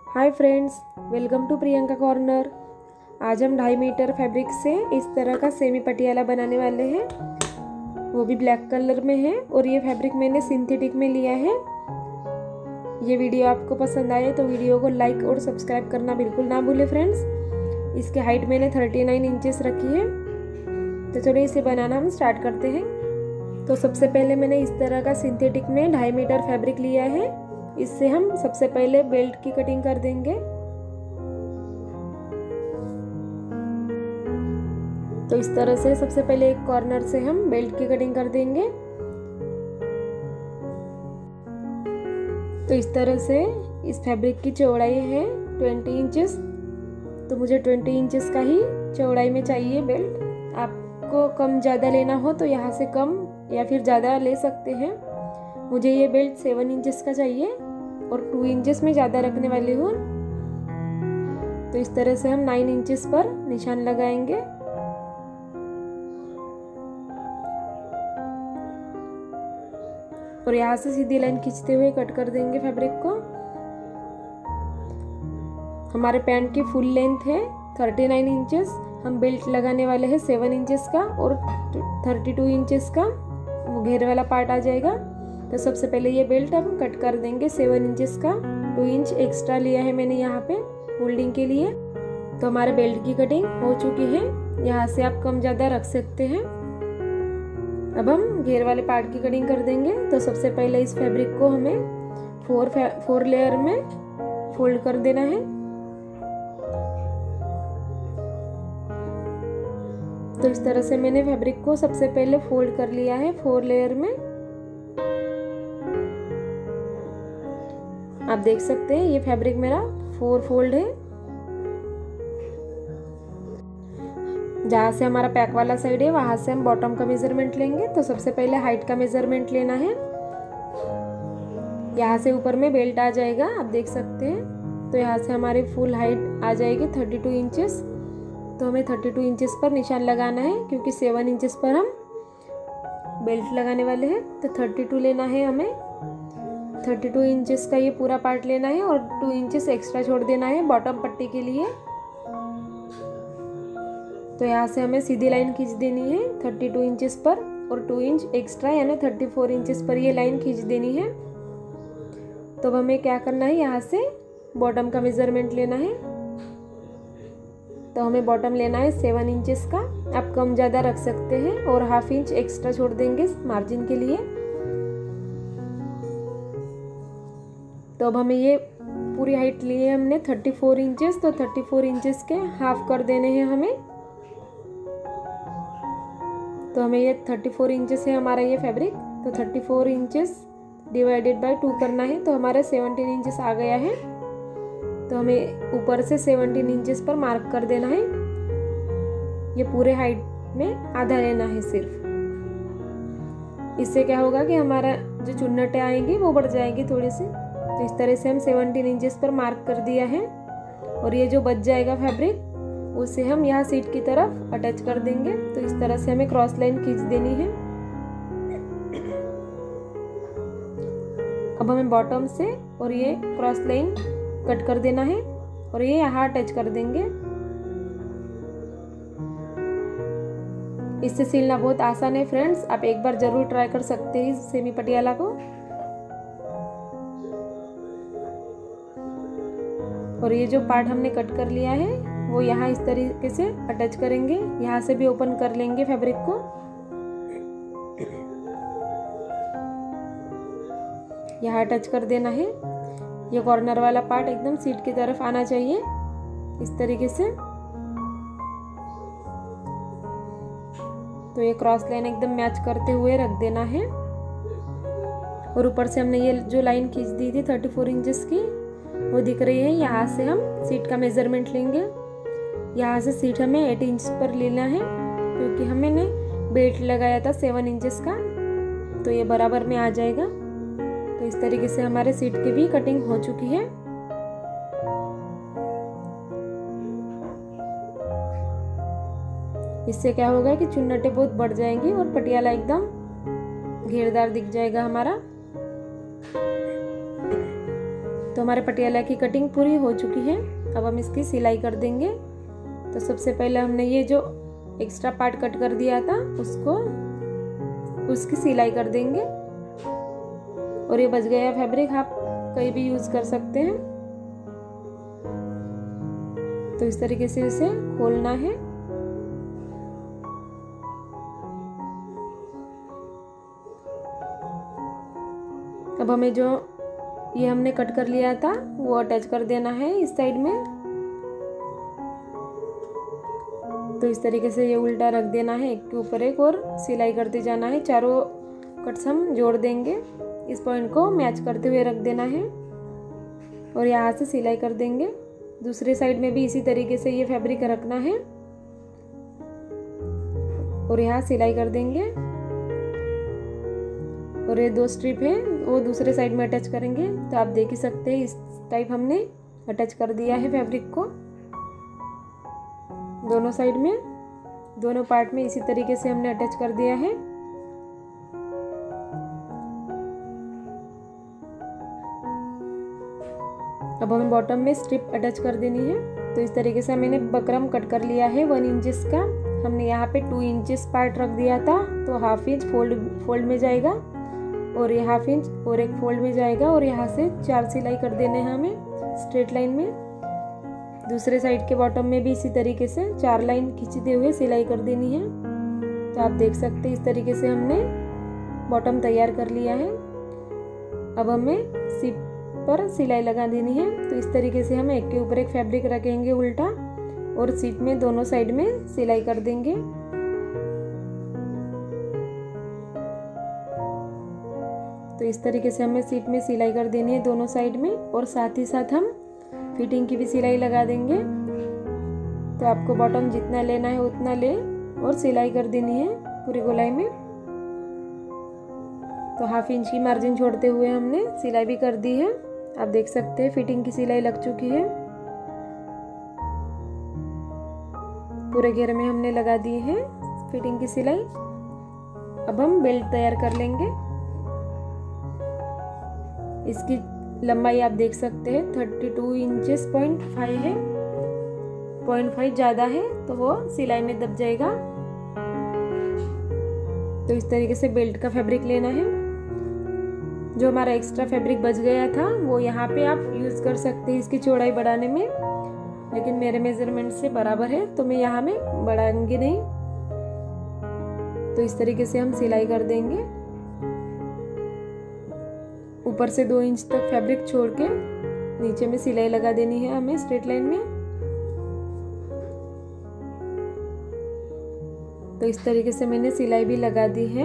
Hi friends, welcome to Priyanka corner. आज हम 2.5 metre fabric से इस तरह का सेमी पटियाला बनाने वाले हैं, वो भी ब्लैक कलर में है। और ये फैब्रिक मैंने सिंथेटिक में लिया है। ये वीडियो आपको पसंद आए तो वीडियो को लाइक और सब्सक्राइब करना बिल्कुल ना भूलें फ्रेंड्स। इसकी हाइट मैंने 39 इंचेस रखी है। तो चलो इसे बनाना हम स्टार्ट करते हैं। तो सबसे पहले मैंने इस तरह का सिंथेटिक में 2.5 मीटर फैब्रिक लिया है। इससे हम सबसे पहले बेल्ट की कटिंग कर देंगे। तो इस तरह से सबसे पहले एक कॉर्नर से हम बेल्ट की कटिंग कर देंगे। तो इस तरह से इस फैब्रिक की चौड़ाई है 20 इंचेस। तो मुझे 20 इंचेस का ही चौड़ाई में चाहिए बेल्ट। आपको कम ज़्यादा लेना हो तो यहाँ से कम या फिर ज़्यादा ले सकते हैं। मुझे ये बेल्ट 7 इंचेस का चाहिए और 2 इंचेस में ज़्यादा रखने वाली हूँ। तो इस तरह से हम 9 इंचेस पर निशान लगाएंगे। और यहाँ से सीधी लाइन खींचते हुए कट कर देंगे फैब्रिक को। हमारे पैंट की फुल लेंथ है 39 इंचेस। हम बेल्ट लगाने वाले हैं 7 इंचेस का और 32 इंचेस का वो घेर वाला पार्ट आ जाएगा। तो सबसे पहले ये बेल्ट हम कट कर देंगे 7 इंचेस का। 2 इंच एक्स्ट्रा लिया है मैंने यहाँ पे फोल्डिंग के लिए। तो हमारे बेल्ट की कटिंग हो चुकी है। यहाँ से आप कम ज़्यादा रख सकते हैं। अब हम घेर वाले पार्ट की कटिंग कर देंगे। तो सबसे पहले इस फैब्रिक को हमें 4 लेयर में फोल्ड कर देना है। तो इस तरह से मैंने फैब्रिक को सबसे पहले फोल्ड कर लिया है 4 लेयर में। आप देख सकते हैं ये फैब्रिक मेरा 4 फोल्ड है। जहाँ से हमारा पैक वाला साइड है वहां से हम बॉटम का मेजरमेंट लेंगे। तो सबसे पहले हाइट का मेजरमेंट लेना है। यहाँ से ऊपर में बेल्ट आ जाएगा, आप देख सकते हैं। तो यहाँ से हमारी फुल हाइट आ जाएगी 32 इंचेस। तो हमें 32 इंचेस पर निशान लगाना है क्योंकि 7 इंचेस पर हम बेल्ट लगाने वाले हैं। तो 32 लेना है हमें। 32 इंचेस का ये पूरा पार्ट लेना है और 2 इंचेस एक्स्ट्रा छोड़ देना है बॉटम पट्टी के लिए। तो यहाँ से हमें सीधी लाइन खींच देनी है 32 इंचेस पर और 2 इंच एक्स्ट्रा यानी 34 इंचेस पर ये लाइन खींच देनी है। तो अब हमें क्या करना है, यहाँ से बॉटम का मेजरमेंट लेना है। तो हमें बॉटम लेना है 7 इंचेस का। आप कम ज़्यादा रख सकते हैं और 1/2 इंच एक्स्ट्रा छोड़ देंगे मार्जिन के लिए। तो अब हमें ये पूरी हाइट ली है हमने 34 इंचेस। तो 34 इंचेस के हाफ कर देने हैं हमें। तो हमें ये 34 इंचेस है हमारा ये फैब्रिक। तो 34 इंचेस डिवाइडेड बाय 2 करना है। तो हमारा 17 इंचेस आ गया है। तो हमें ऊपर से 17 इंचेस पर मार्क कर देना है। ये पूरे हाइट में आधा लेना है सिर्फ। इससे क्या होगा कि हमारा जो चुन्नटें आएंगी वो बढ़ जाएगी थोड़ी सी। तो इस तरह से हम 17 इंचेस पर मार्क कर दिया है। और ये जो बच जाएगा फैब्रिक उसे हम यहाँ सीट की तरफ अटैच कर देंगे। तो इस तरह से हमें क्रॉस लाइन खींच देनी है। अब हमें बॉटम से और ये क्रॉस लाइन कट कर देना है और ये यहाँ अटैच कर देंगे। इससे सिलना बहुत आसान है फ्रेंड्स, आप एक बार जरूर ट्राई कर सकते हैं इस सेमी पटियाला को। और ये जो पार्ट हमने कट कर लिया है वो यहाँ इस तरीके से अटैच करेंगे। यहाँ से भी ओपन कर लेंगे फैब्रिक को। यहाँ अटैच कर देना है। ये कॉर्नर वाला पार्ट एकदम सीट की तरफ आना चाहिए इस तरीके से। तो ये क्रॉस लाइन एकदम मैच करते हुए रख देना है। और ऊपर से हमने ये जो लाइन खींच दी थी 34 इंचेस की वो दिख रही है। यहाँ से हम सीट का मेजरमेंट लेंगे। यहाँ से सीट हमें 8 इंच पर लेना है क्योंकि हमने बेल्ट लगाया था 7 इंचेस का। तो ये बराबर में आ जाएगा। तो इस तरीके से हमारे सीट की भी कटिंग हो चुकी है। इससे क्या होगा कि चुन्नटें बहुत बढ़ जाएंगी और पटियाला एकदम घेरदार दिख जाएगा हमारा। तो हमारे पटियाला की कटिंग पूरी हो चुकी है। अब हम इसकी सिलाई कर देंगे। तो सबसे पहले हमने ये जो एक्स्ट्रा पार्ट कट कर दिया था उसकी सिलाई कर देंगे। और ये बच गया फैब्रिक आप कहीं भी यूज कर सकते हैं। तो इस तरीके से इसे खोलना है। अब हमें जो ये हमने कट कर लिया था वो अटैच कर देना है इस साइड में। तो इस तरीके से ये उल्टा रख देना है, एक के ऊपर एक, और सिलाई करते जाना है। चारों कट्स हम जोड़ देंगे, इस पॉइंट को मैच करते हुए रख देना है और यहाँ से सिलाई कर देंगे। दूसरे साइड में भी इसी तरीके से ये फैब्रिक रखना है और यहाँ सिलाई कर देंगे। और ये 2 स्ट्रिप है वो दूसरे साइड में अटैच करेंगे। तो आप देख ही सकते हैं इस टाइप हमने अटैच कर दिया है फैब्रिक को दोनों साइड में, दोनों पार्ट में इसी तरीके से हमने अटैच कर दिया है। अब हमें बॉटम में स्ट्रिप अटैच कर देनी है। तो इस तरीके से मैंने बकरम कट कर लिया है 1 इंचेस का। हमने यहाँ पे 2 इंचेस पार्ट रख दिया था, तो हाफ इंच फोल्ड में जाएगा और ये हाफ इंच और एक फोल्ड में जाएगा। और यहाँ से 4 सिलाई कर देने हैं हमें स्ट्रेट लाइन में। दूसरे साइड के बॉटम में भी इसी तरीके से 4 लाइन खींचते हुए सिलाई कर देनी है। तो आप देख सकते हैं इस तरीके से हमने बॉटम तैयार कर लिया है। अब हमें सिप पर सिलाई लगा देनी है। तो इस तरीके से हम एक के ऊपर एक फैब्रिक रखेंगे उल्टा और सिप में दोनों साइड में सिलाई कर देंगे। तो इस तरीके से हमें सिप में सिलाई कर देनी है दोनों साइड में, और साथ ही साथ हम फिटिंग की भी सिलाई लगा देंगे। तो आपको बॉटम जितना लेना है उतना ले और सिलाई कर देनी है पूरी गोलाई में। तो हाफ इंच की मार्जिन छोड़ते हुए हमने सिलाई भी कर दी है। आप देख सकते हैं फिटिंग की सिलाई लग चुकी है। पूरे घेरे में हमने लगा दी है फिटिंग की सिलाई। अब हम बेल्ट तैयार कर लेंगे। इसकी लंबाई आप देख सकते हैं 32 इंचेस 0.5 है, 0.5 ज़्यादा है तो वो सिलाई में दब जाएगा। तो इस तरीके से बेल्ट का फैब्रिक लेना है। जो हमारा एक्स्ट्रा फैब्रिक बच गया था वो यहाँ पे आप यूज़ कर सकते हैं इसकी चौड़ाई बढ़ाने में, लेकिन मेरे मेजरमेंट से बराबर है तो मैं यहाँ में बढ़ाऊंगी नहीं। तो इस तरीके से हम सिलाई कर देंगे। ऊपर से 2 इंच तक फैब्रिक छोड़ के नीचे में सिलाई लगा देनी है हमें स्ट्रेट लाइन में। तो इस तरीके से मैंने सिलाई भी लगा दी है।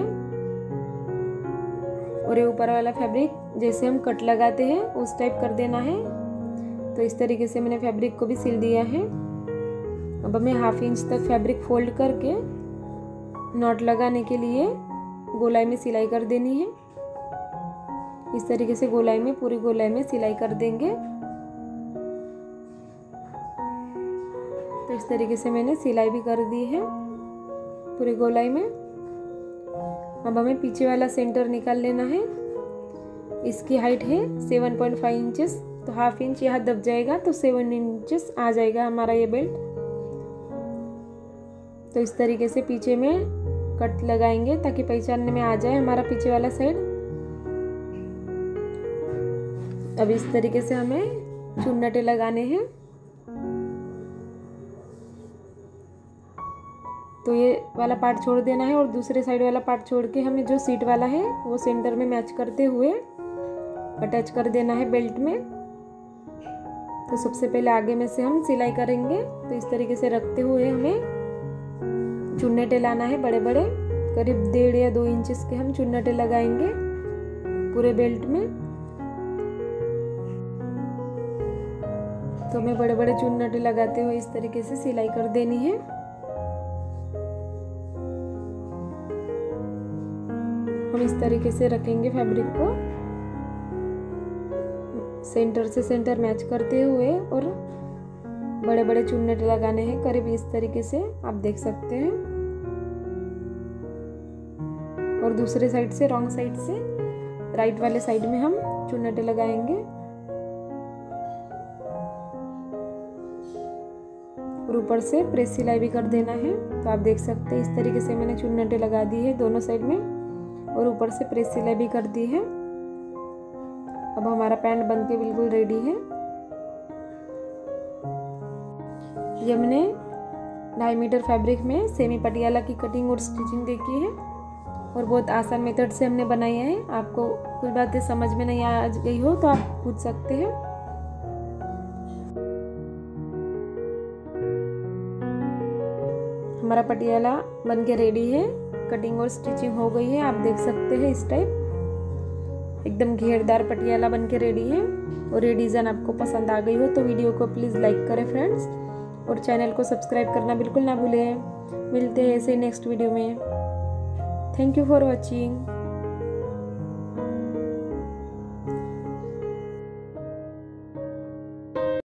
और ये ऊपर वाला फैब्रिक जैसे हम कट लगाते हैं उस टाइप कर देना है। तो इस तरीके से मैंने फैब्रिक को भी सिल दिया है। अब हमें हाफ इंच तक फैब्रिक फोल्ड करके नॉट लगाने के लिए गोलाई में सिलाई कर देनी है। इस तरीके से गोलाई में, पूरी गोलाई में सिलाई कर देंगे। तो इस तरीके से मैंने सिलाई भी कर दी है पूरी गोलाई में। अब हमें पीछे वाला सेंटर निकाल लेना है। इसकी हाइट है 7.5 इंचेस, तो हाफ इंच यहाँ दब जाएगा तो 7 इंचेस आ जाएगा हमारा ये बेल्ट। तो इस तरीके से पीछे में कट लगाएंगे ताकि पहचानने में आ जाए हमारा पीछे वाला साइड। अब इस तरीके से हमें चुन्नटे लगाने हैं। तो ये वाला पार्ट छोड़ देना है और दूसरे साइड वाला पार्ट छोड़ के हमें जो सीट वाला है वो सेंटर में मैच करते हुए अटैच कर देना है बेल्ट में। तो सबसे पहले आगे में से हम सिलाई करेंगे। तो इस तरीके से रखते हुए हमें चुन्नटे लाना है बड़े बड़े, करीब 1.5 या 2 इंचेस के हम चुन्नटे लगाएंगे पूरे बेल्ट में। तो हमें बड़े बड़े चुन्नटे लगाते हुए इस तरीके से सिलाई कर देनी है। हम इस तरीके से रखेंगे फैब्रिक को सेंटर से सेंटर मैच करते हुए, और बड़े बड़े चुन्नटे लगाने हैं करीब इस तरीके से आप देख सकते हैं। और दूसरे साइड से, रॉन्ग साइड से राइट वाले साइड में हम चुन्नटे लगाएंगे। और ऊपर से प्रेस सिलाई भी कर देना है। तो आप देख सकते हैं इस तरीके से मैंने चुन्नटें लगा दी है दोनों साइड में और ऊपर से प्रेस सिलाई भी कर दी है। अब हमारा पैंट बनके बिल्कुल रेडी है। ये हमने 2.5 मीटर फैब्रिक में सेमी पटियाला की कटिंग और स्टिचिंग देखी है और बहुत आसान मेथड से हमने बनाई है। आपको कुछ बातें समझ में नहीं आ गई हो तो आप पूछ सकते हैं। हमारा पटियाला बनके रेडी है, कटिंग और स्टिचिंग हो गई है। आप देख सकते हैं इस टाइप एकदम घेरदार पटियाला बनके रेडी है। और ये डिज़ाइन आपको पसंद आ गई हो तो वीडियो को प्लीज़ लाइक करें फ्रेंड्स और चैनल को सब्सक्राइब करना बिल्कुल ना भूलें। मिलते हैं ऐसे नेक्स्ट वीडियो में। Thank you for watching.